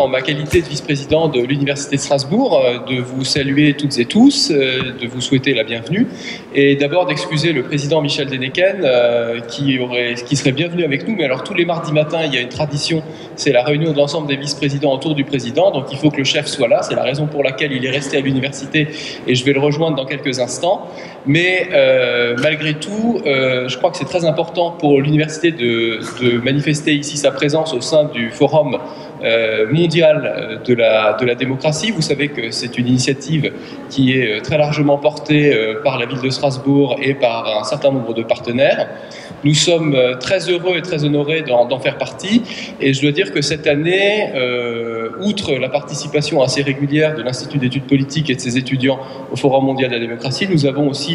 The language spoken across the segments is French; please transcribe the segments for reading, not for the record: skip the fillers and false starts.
ma qualité de vice-président de l'Université de Strasbourg, de vous saluer toutes et tous, de vous souhaiter la bienvenue, et d'abord d'excuser le président Michel Dénéquenne, qui serait bienvenu avec nous, mais alors tous les mardis matins, il y a une tradition, c'est la réunion de l'ensemble des vice-présidents autour du président, donc il faut que le chef soit là, c'est la raison pour laquelle il est resté à l'université, et je vais le rejoindre dans quelques instants. Mais malgré tout, je crois que c'est très important pour l'université de manifester ici sa présence au sein du Forum mondial de la démocratie. Vous savez que c'est une initiative qui est très largement portée par la ville de Strasbourg et par un certain nombre de partenaires. Nous sommes très heureux et très honorés d'en faire partie, et je dois dire que cette année, outre la participation assez régulière de l'Institut d'études politiques et de ses étudiants au Forum mondial de la démocratie, nous avons aussi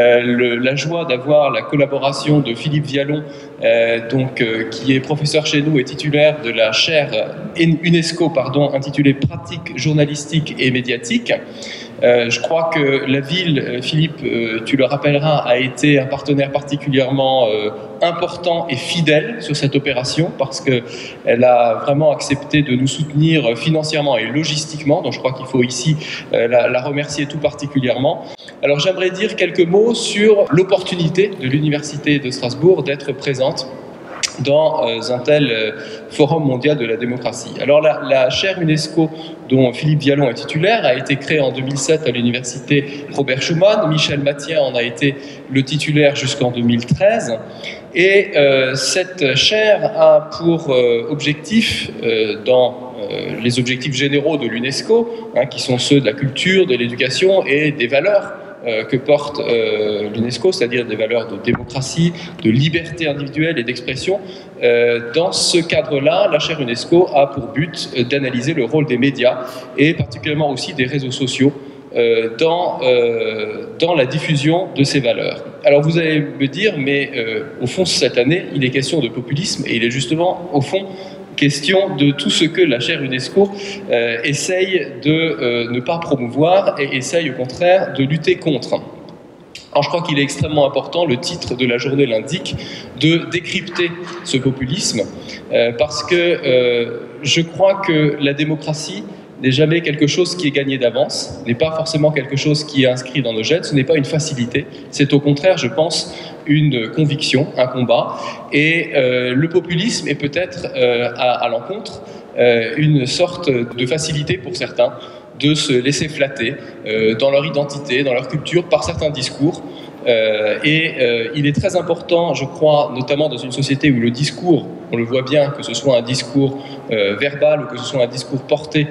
la joie d'avoir la collaboration de Philippe Vialon, qui est professeur chez nous et titulaire de la chaire UNESCO intitulée Pratiques journalistiques et médiatiques. Je crois que la ville, Philippe, tu le rappelleras, a été un partenaire particulièrement important et fidèle sur cette opération, parce qu'elle a vraiment accepté de nous soutenir financièrement et logistiquement, donc je crois qu'il faut ici la remercier tout particulièrement. Alors j'aimerais dire quelques mots sur l'opportunité de l'Université de Strasbourg d'être présente dans un tel forum mondial de la démocratie. Alors la chaire UNESCO dont Philippe Vialon est titulaire a été créée en 2007 à l'université Robert Schuman. Michel Mathien en a été le titulaire jusqu'en 2013. Et cette chaire a pour objectif, dans les objectifs généraux de l'UNESCO, qui sont ceux de la culture, de l'éducation et des valeurs que porte l'UNESCO, c'est-à-dire des valeurs de démocratie, de liberté individuelle et d'expression. Dans ce cadre-là, la chaire UNESCO a pour but d'analyser le rôle des médias et particulièrement aussi des réseaux sociaux dans la diffusion de ces valeurs. Alors vous allez me dire, mais au fond cette année, il est question de populisme, et il est justement au fond question de tout ce que la chaire UNESCO essaye de ne pas promouvoir et essaye au contraire de lutter contre. Alors je crois qu'il est extrêmement important, le titre de la journée l'indique, de décrypter ce populisme, parce que je crois que la démocratie n'est jamais quelque chose qui est gagné d'avance, n'est pas forcément quelque chose qui est inscrit dans nos gènes, ce n'est pas une facilité, c'est au contraire, je pense, une conviction, un combat, et le populisme est peut-être à l'encontre une sorte de facilité pour certains de se laisser flatter dans leur identité, dans leur culture, par certains discours. Il est très important, je crois, notamment dans une société où le discours, on le voit bien, que ce soit un discours verbal ou que ce soit un discours porté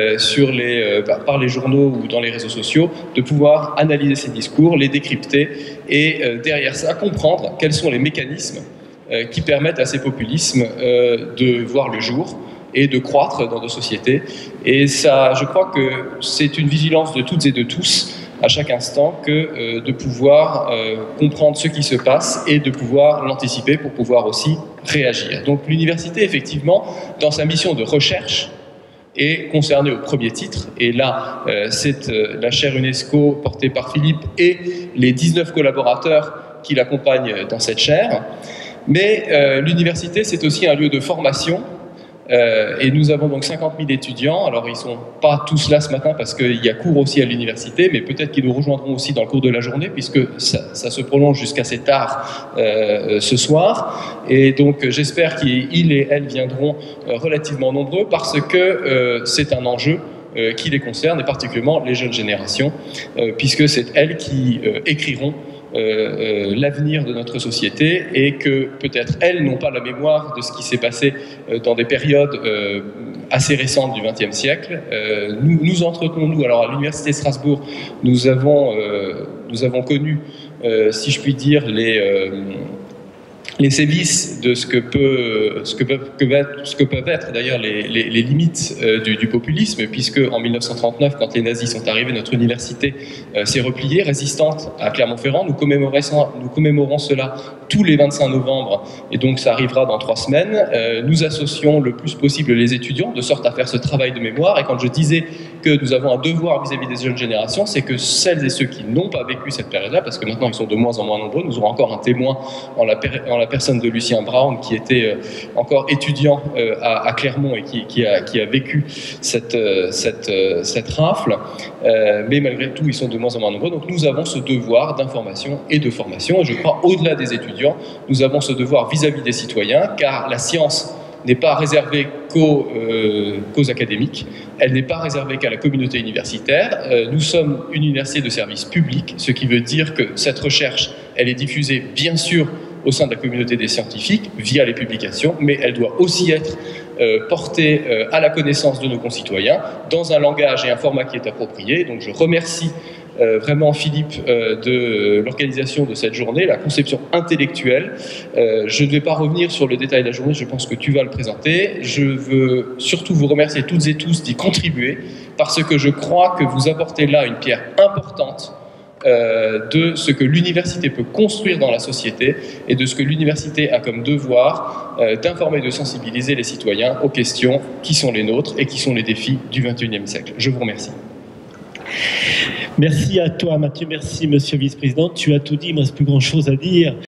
par les journaux ou dans les réseaux sociaux, de pouvoir analyser ces discours, les décrypter et derrière ça comprendre quels sont les mécanismes qui permettent à ces populismes de voir le jour et de croître dans nos sociétés. Et ça, je crois que c'est une vigilance de toutes et de tous à chaque instant que de pouvoir comprendre ce qui se passe et de pouvoir l'anticiper pour pouvoir aussi réagir. Donc l'université, effectivement, dans sa mission de recherche, est concernée au premier titre. Et là, c'est la chaire UNESCO portée par Philippe et les 19 collaborateurs qui l'accompagnent dans cette chaire. Mais l'université, c'est aussi un lieu de formation. Et nous avons donc 50 000 étudiants. Alors ils ne sont pas tous là ce matin parce qu'il y a cours aussi à l'université, mais peut-être qu'ils nous rejoindront aussi dans le cours de la journée, puisque ça se prolonge jusqu'à assez tard ce soir. Et donc j'espère qu'ils et elles viendront relativement nombreux, parce que c'est un enjeu qui les concerne, et particulièrement les jeunes générations, puisque c'est elles qui écriront l'avenir de notre société, et que peut-être elles n'ont pas la mémoire de ce qui s'est passé dans des périodes assez récentes du XXe siècle. Nous entretenons, alors à l'Université de Strasbourg, nous avons connu, si je puis dire, les sévices de ce que peuvent être d'ailleurs les limites du populisme, puisque en 1939, quand les nazis sont arrivés, notre université s'est repliée, résistante à Clermont-Ferrand. Nous commémorons cela tous les 25 novembre, et donc ça arrivera dans 3 semaines. Nous associons le plus possible les étudiants, de sorte à faire ce travail de mémoire. Et quand je disais que nous avons un devoir vis-à-vis des jeunes générations, c'est que celles et ceux qui n'ont pas vécu cette période-là, parce que maintenant ils sont de moins en moins nombreux, nous aurons encore un témoin en la la personne de Lucien Brown, qui était encore étudiant à Clermont et qui a vécu cette rafle. Mais malgré tout, ils sont de moins en moins nombreux. Donc nous avons ce devoir d'information et de formation. Et je crois, au-delà des étudiants, nous avons ce devoir vis-à-vis des citoyens, car la science n'est pas réservée qu'aux académiques, elle n'est pas réservée qu'à la communauté universitaire. Nous sommes une université de service public, ce qui veut dire que cette recherche, elle est diffusée bien sûr au sein de la communauté des scientifiques via les publications, mais elle doit aussi être portée à la connaissance de nos concitoyens dans un langage et un format qui est approprié. Donc je remercie vraiment Philippe de l'organisation de cette journée, la conception intellectuelle. Je ne vais pas revenir sur le détail de la journée, je pense que tu vas le présenter. Je veux surtout vous remercier toutes et tous d'y contribuer, parce que je crois que vous apportez là une pierre importante de ce que l'université peut construire dans la société et de ce que l'université a comme devoir d'informer et de sensibiliser les citoyens aux questions qui sont les nôtres et qui sont les défis du XXIe siècle. Je vous remercie. Merci à toi Mathieu, merci Monsieur le Vice-président, tu as tout dit, il ne me reste plus grand chose à dire.